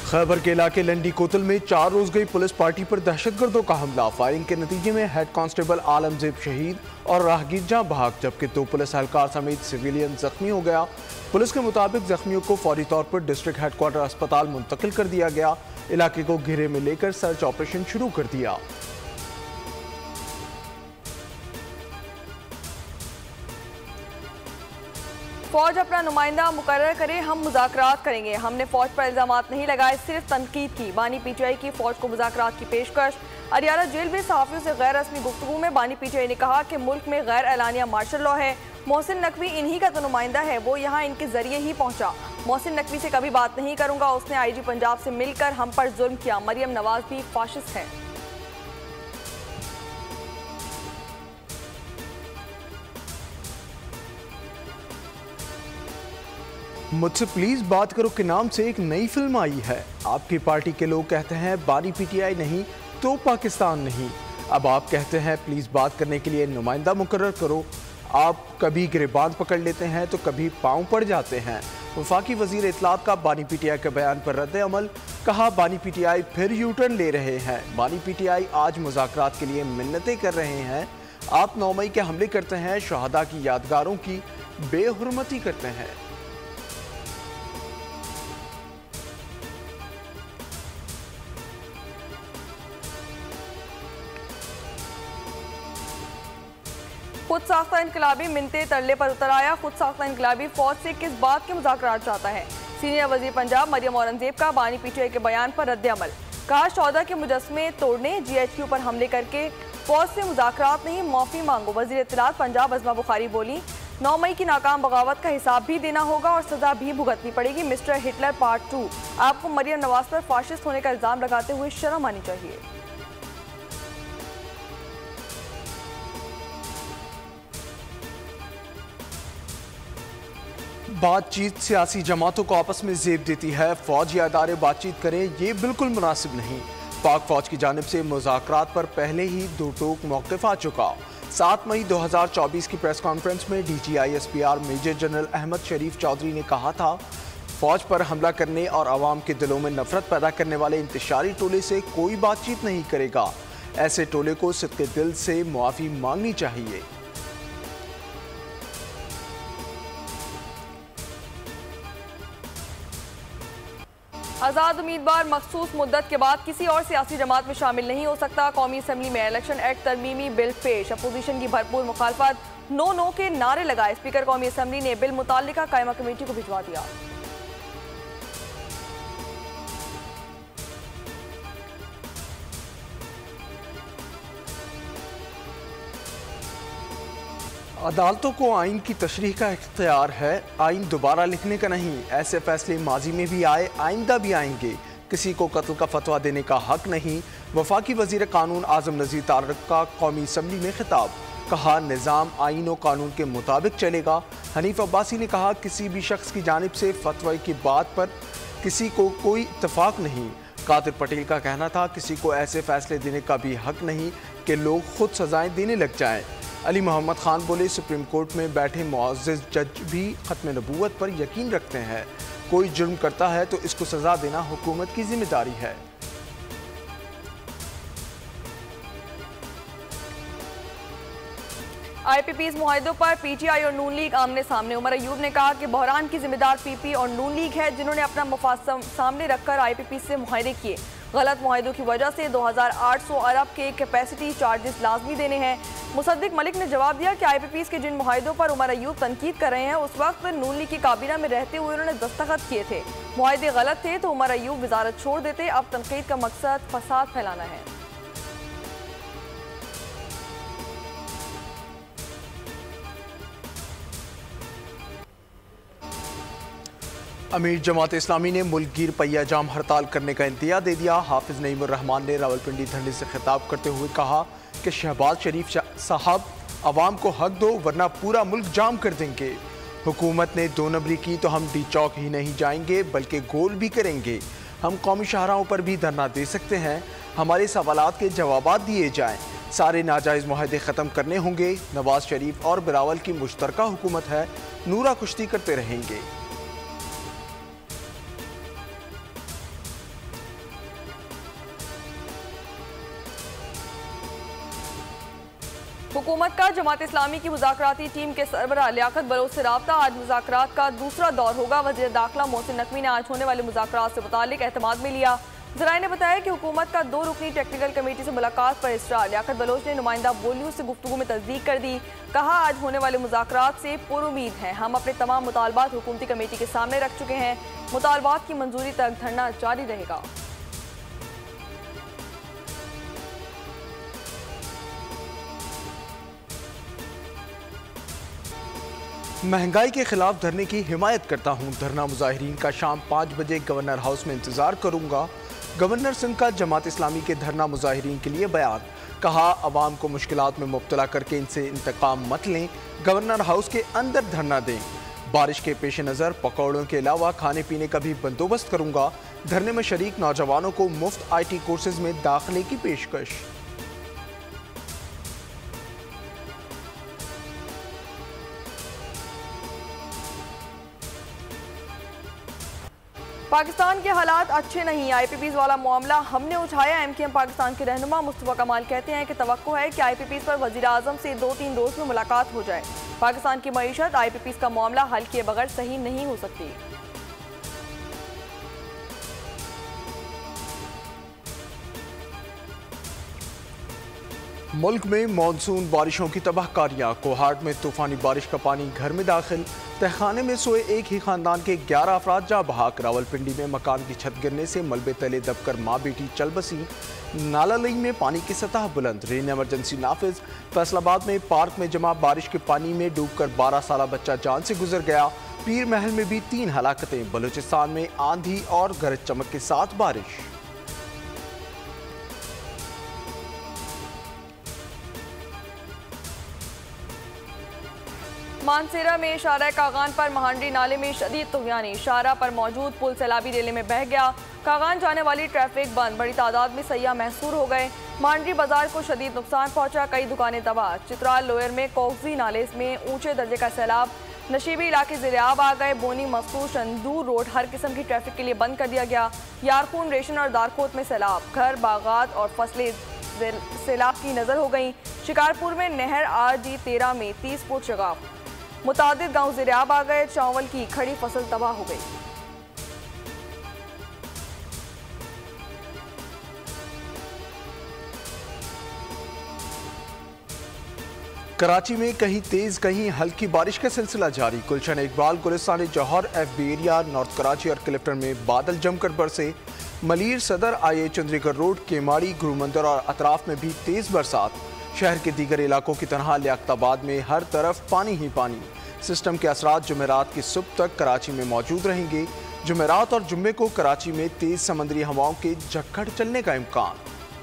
खैबर के इलाके लंडी कोतल में 4 रोज गई पुलिस पार्टी पर दहशतगर्दों का हमला। फायरिंग के नतीजे में हेड कांस्टेबल आलमजेब शहीद और राहगीर जहां भाग, जबकि 2 पुलिस एहलकार समेत सिविलियन जख्मी हो गया। पुलिस के मुताबिक जख्मियों को फौरी तौर पर डिस्ट्रिक्ट हेडक्वार्टर अस्पताल मुंतकिल कर दिया गया। इलाके को घेरे में लेकर सर्च ऑपरेशन शुरू कर दिया। फौज अपना नुमाइंदा मुकर्रर करे, हम मुज़ाकरात करेंगे। हमने फौज पर इल्जामात नहीं लगाए, सिर्फ तनकीद की। बानी पीटीआई की फौज को मुज़ाकरात की पेशकश। अरियाला जेल में सहाफ़ियों से गैर रस्मी गुफ्तगू में बानी पीटीआई ने कहा कि मुल्क में गैर एलानिया मार्शल लॉ है। मोहसिन नकवी इन्हीं का तो नुमाइंदा है, वो यहाँ इनके जरिए ही पहुँचा। मोहसिन नकवी से कभी बात नहीं करूँगा, उसने IG पंजाब से मिलकर हम पर जुल्म किया। मरियम नवाज भी फाशिस्ट है। मुझसे प्लीज बात करो के नाम से एक नई फिल्म आई है। आपकी पार्टी के लोग कहते हैं बानी पीटीआई नहीं तो पाकिस्तान नहीं। अब आप कहते हैं प्लीज बात करने के लिए नुमाइंदा मुकर्रर करो। आप कभी गिरबान पकड़ लेते हैं तो कभी पांव पड़ जाते हैं। वफाकी वजीर इत्तलात का बानी पीटीआई के बयान पर रद्द अमल। कहा बानी पीटीआई फिर यूटर्न ले रहे हैं। बानी पीटीआई आज मुज़ाकरात के लिए मिन्नतें कर रहे हैं। आप 9 मई के हमले करते हैं, शहादा की यादगारों की बेहुरमती करते हैं। खुद साख्ता इनकलाबी मिनते तरले पर उतर आया। खुद साख्ता इनकलाबी फौज से किस बात के मुज़ाकरात चाहता है। सीनियर वजीर पंजाब मरियम औरंगजेब का बानी पीटीआई के बयान पर रद्द अमल। कहा शौदा के मुजस्मे तोड़ने, GHQ पर हमले करके फौज से मुज़ाकरात नहीं, माफ़ी मांगो। वजीर इत्तलात पंजाब अज़मा बुखारी बोली 9 मई की नाकाम बगावत का हिसाब भी देना होगा और सज़ा भी भुगतनी पड़ेगी। Mister Hitler part 2। आपको मरियम नवाज पर फाशिस्ट होने का इल्ज़ाम लगाते हुए शर्म आनी चाहिए। बातचीत सियासी जमातों को आपस में जेब देती है। फौज या अदारे बातचीत करें, ये बिल्कुल मुनासिब नहीं। पाक फौज की जानिब से मुज़ाकरात पर पहले ही 2 टोक मौक़िफ़ आ चुका। 7 मई 2024 की प्रेस कॉन्फ्रेंस में DGISPR major general Ahmed Sharif Chaudhry ने कहा था फौज पर हमला करने और आवाम के दिलों में नफरत पैदा करने वाले इंतशारी टोले से कोई बातचीत नहीं करेगा। ऐसे टोले को सिद्क़े दिल से मुआफ़ी मांगनी चाहिए। आज़ाद उम्मीदवार मखसूस मुद्दत के बाद किसी और सियासी जमात में शामिल नहीं हो सकता। कौमी असम्बली में इलेक्शन एक्ट तरमीमी बिल पेश। अपोजिशन की भरपूर मुखालफत, नो नो के नारे लगाए। स्पीकर कौमी असम्बली ने बिल मुताल्लिका कायमा कमेटी को भिजवा दिया। अदालतों को आइन की तशरीह का इख्तियार है, आइन दोबारा लिखने का नहीं। ऐसे फैसले माजी में भी आए, आइंदा भी आएंगे। किसी को कत्ल का फतवा देने का हक नहीं। वफाकी वजीर कानून आजम नज़ीर तारक का कौमी असम्बली में खिताब। कहा निज़ाम आइन और कानून के मुताबिक चलेगा। हनीफ अब्बासी ने कहा किसी भी शख्स की जानिब से फतवा की बात पर किसी को कोई इत्तफाक नहीं। कादिर पटेल का कहना था किसी को ऐसे फैसले देने का भी हक नहीं कि लोग खुद सजाएं देने लग जाएं। अली मोहम्मद खान बोले सुप्रीम कोर्ट में बैठे मुअज़्ज़ज़ जज भी खत्म नबूवत पर यकीन रखते हैं। कोई जुर्म करता है तो इसको सजा देना हुकूमत की जिम्मेदारी है। IPP's मुआहिदों पर PTI और नून लीग आमने सामने। उमर अयूब ने कहा कि बहरान की जिम्मेदार PP और नून लीग है, जिन्होंने अपना मफाद सामने रखकर IPP से मुआहिदे किए। गलत मुआहिदों की वजह से 2800 अरब के कैपेसिटी चार्जेस लाजमी देने हैं। मुसद्दिक मलिक ने जवाब दिया कि IPP's के जिन मुआहिदों पर उमर अयूब तनकीद कर रहे हैं उस वक्त नून लीग की काबीना में रहते हुए उन्होंने दस्तखत किए थे। मुआहिदे गलत थे तो उमर अयूब वजारत छोड़ देते। अब तनकीद का मकसद फसाद फैलाना है। अमीर जमात इस्लामी ने मुल्क गिर पहिया जाम हड़ताल करने का इंतहा दे दिया। हाफिज नईमुर रहमान ने रावलपिंडी धरने से खिताब करते हुए कहा कि शहबाज शरीफ साहब अवाम को हक दो वरना पूरा मुल्क जाम कर देंगे। हुकूमत ने 2 नंबरी की तो हम डी चौक ही नहीं जाएंगे बल्कि गोल भी करेंगे। हम कौमी शाहराहों पर भी धरना दे सकते हैं। हमारे सवालात के जवाबात दिए जाएं। सारे नाजायज़ मुआहदे ख़त्म करने होंगे। नवाज शरीफ और बिलावल की मुश्तरका हुकूमत है, नूरा कुश्ती करते रहेंगे। हुकूमत का जमात इस्लामी की मुज़ाकराती टीम के सरबराह लियाकत बलोच से राब्ता। आज मुज़ाकरात का दूसरा दौर होगा। वज़ीर दाखिला मोहसिन नकवी ने आज होने वाले मुज़ाकरात से मुताल्लिक एहतमाद में लिया। ज़राए ने बताया कि हुकूमत का 2 रुकनी टेक्निकल कमेटी से मुलाकात पर इसरा। लियाकत बलोच ने नुमाइंदा बोलियों से गुफ्तगू में तस्दीक कर दी। कहा, आज होने वाले मुज़ाकरात से पुरुमीद हैं। हम अपने तमाम मुतालबात हुकूमती कमेटी के सामने रख चुके हैं। मुतालबात की मंजूरी तक धरना जारी रहेगा। महंगाई के खिलाफ धरने की हिमायत करता हूं। धरना मुजाहिरीन का शाम 5 बजे गवर्नर हाउस में इंतजार करूंगा। गवर्नर सिंध का जमात इस्लामी के धरना मुजाहिरीन के लिए बयान। कहा, अवाम को मुश्किलात में मुब्तला करके इनसे इंतकाम मत लें। गवर्नर हाउस के अंदर धरना दें। बारिश के पेश नज़र पकौड़ों के अलावा खाने पीने का भी बंदोबस्त करूंगा। धरने में शरीक नौजवानों को मुफ्त IT कोर्सेज में दाखिले की पेशकश। पाकिस्तान के हालात अच्छे नहीं। IPPs वाला मामला हमने उठाया। MKM पाकिस्तान के रहनुमा मुस्तफा कमाल कहते हैं कि तवक्को है कि IPPs पर वज़ीर आज़म से 2-3 रोज़ में मुलाकात हो जाए। पाकिस्तान की मईशत IPPs का मामला हल किए बगैर सही नहीं हो सकती। मुल्क में मानसून बारिशों की तबाहकारियां। कोहाट में तूफानी बारिश का पानी घर में दाखिल। तहखाने में सोए एक ही खानदान के 11 अफराद जा बहाक। रावलपिंडी में मकान की छत गिरने से मलबे तले दबकर माँ बेटी चल बसी। नालालई में पानी की सतह बुलंद। रेन एमरजेंसी नाफिज। फैसलाबाद में पार्क में जमा बारिश के पानी में डूबकर 12 साल बच्चा जान से गुजर गया। पीर महल में भी 3 हलाकतें। बलूचिस्तान में आंधी और गरज चमक के साथ बारिश। मानसेरा में शारा कागान पर महांडी नाले में शदीद तुगयानी। शारा पर मौजूद पुल सैलाबी रेले में बह गया। कागान जाने वाली ट्रैफिक बंद। बड़ी तादाद में सयाह महसूर हो गए। मांडरी बाजार को शदीद नुकसान पहुंचा। कई दुकानें तबाह। चित्राल लोयर में कोगजी नाले में ऊंचे दर्जे का सैलाब। नशीबी इलाके ज़िराब आ गए। बोनी मस्तूर शंदूर रोड हर किस्म की ट्रैफिक के लिए बंद कर दिया गया। यारकून रेशन और दारकोट में सैलाब। घर बागात और फसलें सैलाब की नजर हो गई। शिकारपुर में नहर RD 13 में 30 फुट शगाफ। मुतादिद गांव ज़िराब आ गए। चावल की खड़ी फसल तबाह हो गई। कराची में कहीं तेज कहीं हल्की बारिश का सिलसिला जारी। Gulshan Iqbal, Gulistan Jauhar, FB area, north Karachi और क्लिफ्टन में बादल जमकर बरसे। मलीर सदर, IA चंद्रीगढ़ रोड, केमाड़ी, गुरुमंदिर और अतराफ में भी तेज बरसात। शहर के दीगर इलाकों की तरह लियाकताबाद में हर तरफ पानी ही पानी। सिस्टम के असरात जुमेरात की सुबह तक कराची में मौजूद रहेंगे। जुमेरात और जुम्मे को कराची में तेज समंदरी हवाओं के झक्कड़ चलने का इम्कान।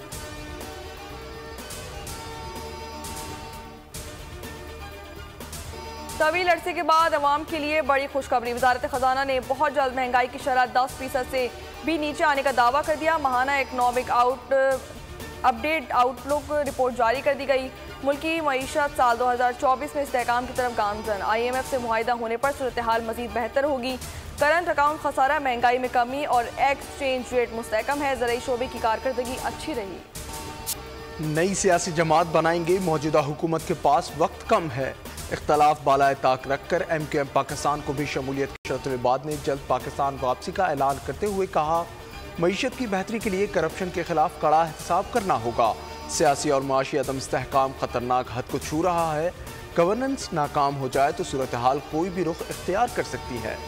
तवील अरसे के बाद अवाम के लिए बड़ी खुशखबरी। वजारत खजाना ने बहुत जल्द महंगाई की शरह 10% से भी नीचे आने का दावा कर दिया। माहाना इकनॉमिक अपडेट आउटलुक रिपोर्ट जारी कर दी गई। मुल्की मईशत साल 2024 में इस्तेहकाम की तरफ गामजन। IMF से मुआहिदा होने पर सूरत हाल मजीद बेहतर होगी। करंट अकाउंट खसारा, महंगाई में कमी और एक्सचेंज रेट मुस्तहकम है। ज़राई शोबे की कारकर्दगी अच्छी रही। नई सियासी जमात बनाएंगे। मौजूदा हुकूमत के पास वक्त कम है। इख्तलाफ बालाए ताक रखकर MKM पाकिस्तान को भी शमूलियत की शर्त बाद ने जल्द पाकिस्तान वापसी का ऐलान करते हुए कहा, मईशत की बेहतरी के लिए करप्शन के खिलाफ कड़ा हिसाब करना होगा। सियासी और माशी अदम इस्तेहकाम खतरनाक हद को छू रहा है। गवर्नेंस नाकाम हो जाए तो सूरत हाल कोई भी रुख इख्तियार कर सकती है।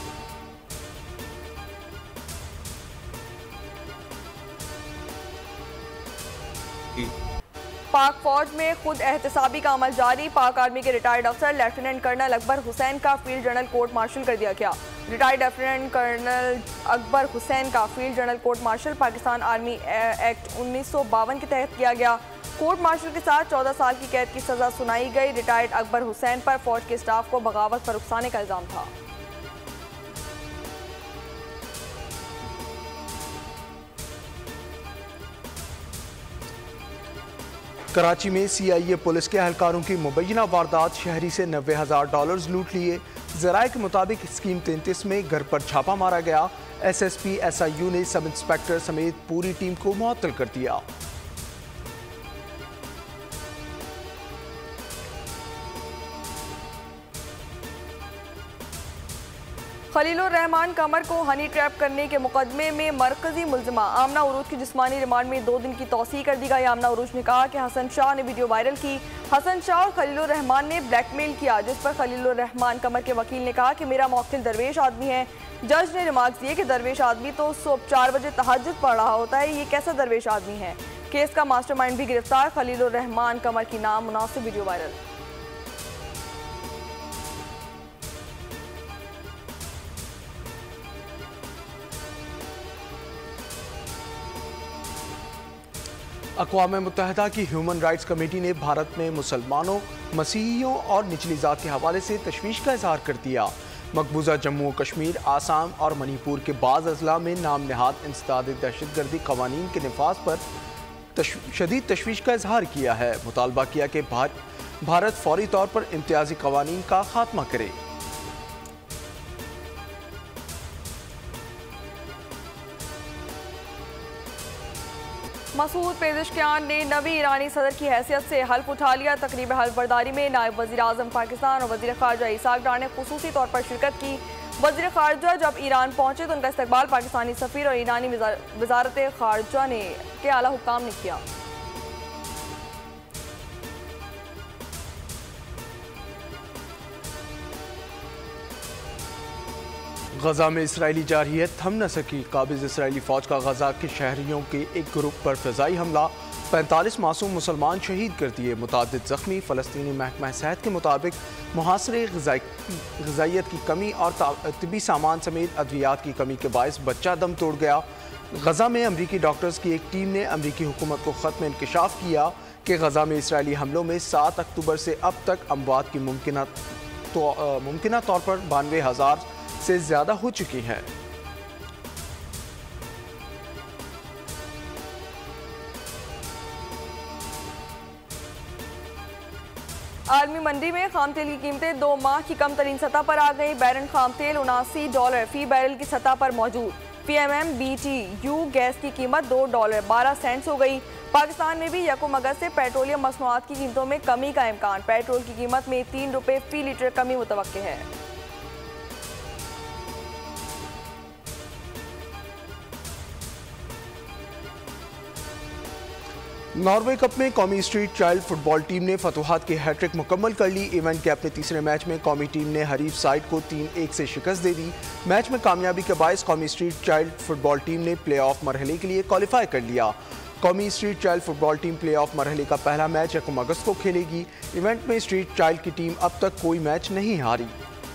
पाक फौज में खुद एहतसाबी का अमल जारी। पाक आर्मी के रिटायर्ड अफसर लेफ्टिनेंट कर्नल अकबर हुसैन का फील्ड जनरल कोर्ट मार्शल कर दिया गया। Retired lieutenant colonel Akbar Hussain का field general court martial Pakistan army act 1952 के तहत किया गया। कोर्ट मार्शल के साथ 14 साल की कैद की सजा सुनाई गई। रिटायर्ड अकबर हुसैन पर फौज के स्टाफ को बगावत पर उकसाने का इल्जाम था। कराची में CIA पुलिस के एहलकारों की मुबैना वारदात। शहरी से $90,000 लूट लिए। ज़राए के मुताबिक स्कीम 33 में घर पर छापा मारा गया। SSP SIU ने सब इंस्पेक्टर समेत पूरी टीम को मुअत्तल कर दिया। खलीलुर रहमान कमर को हनी ट्रैप करने के मुकदमे में मरकजी मुलजिमा आमना उरूज की जिस्मानी रिमांड में 2 दिन की तौसीह कर दी गई। आमना उरूज ने कहा कि हसन शाह ने वीडियो वायरल की। हसन शाह और खलीलुर रहमान ने ब्लैकमेल किया, जिस पर खलीलुर रहमान कमर के वकील ने कहा कि मेरा मौकिल दरवेश आदमी है। जज ने रिमार्क्स दिए कि दरवेश आदमी तो सुबह 4 बजे तहज्जुद पढ़ रहा होता है, ये कैसा दरवेश आदमी है। केस का मास्टरमाइंड भी गिरफ्तार, खलीलुर रहमान कमर की नाम मुनासिब वीडियो वायरल। अक़वाम मुत्तहिदा की ह्यूमन राइट्स कमेटी ने भारत में मुसलमानों, मसीहियों और निचली ज़ात के हवाले से तशवीश का इजहार कर दिया। मकबूजा जम्मू और कश्मीर, आसाम और मणिपुर के बाज़ अजला में नाम नहाद इंसदाद दहशतगर्दी कवानीन के नफाज पर शदीद तशवीश का इजहार किया है। मुतालबा किया कि भारत फौरी तौर पर इम्तियाजी कवानीन का खात्मा करे। मसूद पेज़ेश्कियान ने नवी ईरानी सदर की हैसियत से हल्फ उठा लिया। तकरीब हल्फ बर्दारी में नायब वज़ीर आज़म पाकिस्तान और वज़ीर ख़ारजा इसाक डार ने खुसूसी तौर पर शिरकत की। वज़ीर ख़ारजा जब ईरान पहुंचे तो उनका इस्तकबाल पाकिस्तानी सफ़ीर और ईरानी वज़ारत ख़ारजा के आला हुक्काम ने किया। गजा में इसराइली जारहियत थम न सकी। काबिज इसराइली फ़ौज का गजा के शहरियों के एक ग्रुप पर फ़िज़ाई हमला, 45 मासूम मुसलमान शहीद कर दिए, मुतादिद ज़ख्मी। फ़लस्तीनी महकमा सेहत के मुताबिक मुहासरे, ग़िज़ाइयत की कमी और तिबी सामान समेत अद्वियात की कमी के बायस बच्चा दम तोड़ गया। गजा में अमरीकी डॉक्टर्स की एक टीम ने अमरीकी हुकूमत को ख़त में इंकशाफ किया कि गजा में इसराइली हमलों में 7 अक्टूबर से अब तक अमवात की मुमकिना तौर पर 92,000 से ज्यादा हो चुकी हैं। आलमी मंडी में खाम तेल की कीमतें 2 माह की कम तरीन सतह पर आ गई। बैरन खाम तेल $79 फी बैरल की सतह पर मौजूद। PMM BTU गैस की कीमत $2.12 हो गई। पाकिस्तान में भी 1 अगस्त से पेट्रोलियम मसनूआत की कीमतों में कमी का इम्कान। पेट्रोल की कीमत में ₹3 फी लीटर कमी मुतवक्के है। नॉर्वे कप में कौमी स्ट्रीट चाइल्ड फुटबॉल टीम ने फतुहात की हैट्रिक मुकम्मल कर ली। इवेंट के अपने तीसरे मैच में कौमी टीम ने हरीफ साइड को 3-1 से शिकस्त दे दी। मैच में कामयाबी के बायस कौमी स्ट्रीट चाइल्ड फुटबॉल टीम ने प्ले ऑफ मरहले के लिए क्वालिफाई कर लिया। कौमी street child football team play off मरहले का पहला मैच 1 अगस्त को खेलेगी। इवेंट में स्ट्रीट चाइल्ड की टीम अब तक कोई मैच नहीं हारी।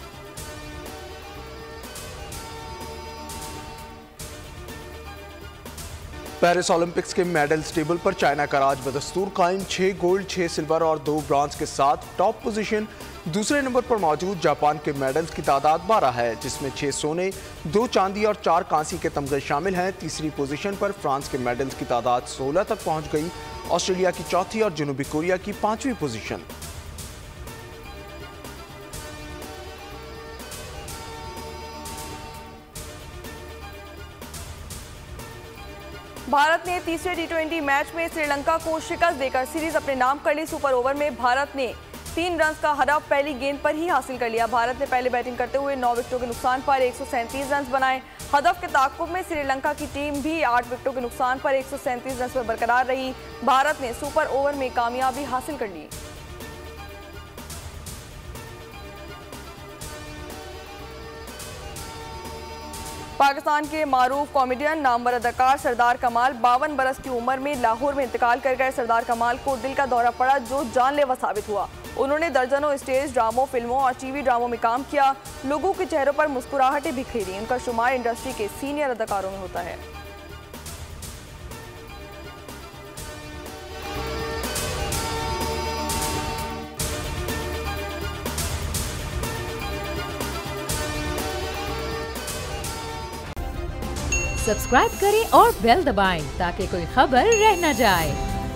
पेरिस ओलंपिक्स के मेडल्स टेबल पर चाइना का राज बदस्तूर कायम, 6 गोल्ड, 6 सिल्वर और 2 ब्रॉन्ज के साथ टॉप पोजीशन। दूसरे नंबर पर मौजूद जापान के मेडल्स की तादाद 12 है, जिसमें 6 सोने, 2 चांदी और 4 कांसी के तमगे शामिल हैं। तीसरी पोजीशन पर फ्रांस के मेडल्स की तादाद 16 तक पहुंच गई। ऑस्ट्रेलिया की चौथी और जनूबी कोरिया की 5वीं पोजीशन। भारत ने तीसरे T20 मैच में श्रीलंका को शिकस्त देकर सीरीज अपने नाम कर ली। सुपर ओवर में भारत ने 3 रन का हदफ पहली गेंद पर ही हासिल कर लिया। भारत ने पहले बैटिंग करते हुए 9 विकेटों के नुकसान पर 137 रन बनाए। हदफ के ताक़ुब में श्रीलंका की टीम भी 8 विकेटों के नुकसान पर 137 रन पर बरकरार रही। भारत ने सुपर ओवर में कामयाबी हासिल कर ली। पाकिस्तान के मारूफ कॉमेडियन नामवर अदाकार सरदार कमाल 52 बरस की उम्र में लाहौर में इंतकाल कर गए। सरदार कमाल को दिल का दौरा पड़ा, जो जानलेवा साबित हुआ। उन्होंने दर्जनों स्टेज ड्रामों, फिल्मों और टीवी ड्रामों में काम किया। लोगों के चेहरों पर मुस्कुराहटें बिखेरी। उनका शुमार इंडस्ट्री के सीनियर अदाकारों में होता है। सब्सक्राइब करें और बेल दबाएं ताकि कोई खबर रह न जाए।